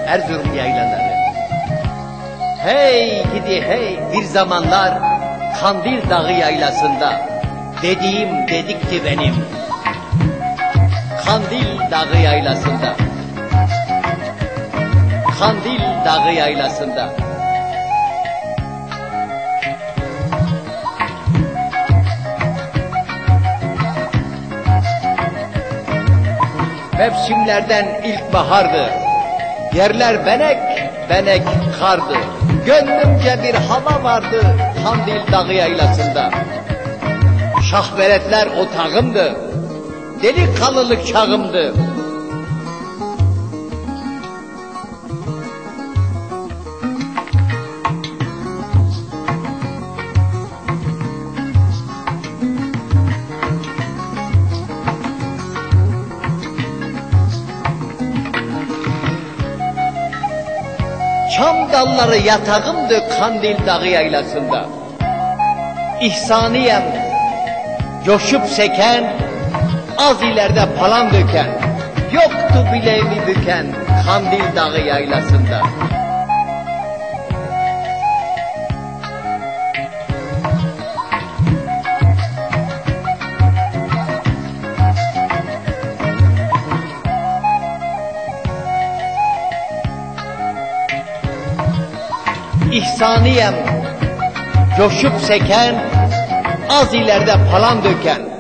Erzurum yaylaları. Hey gidi hey, bir zamanlar Kandil Dağı yaylasında dediğim dedikti benim. Kandil Dağı yaylasında, Kandil Dağı yaylasında. Mevsimlerden ilkbahardı, yerler benek benek kardı. Gönlümce bir hava vardı Kandil Dağı yaylasında. Şahberetler otağımdı, delikanlılık çağımdı. Çam dalları yatağımdı Kandil Dağı yaylasında. İhsaniyem coşup seken, az ileride palan döken, yoktu bileğimi büken Kandil Dağı yaylasında. İhsaniyem coşup seken, az ileride palan döken,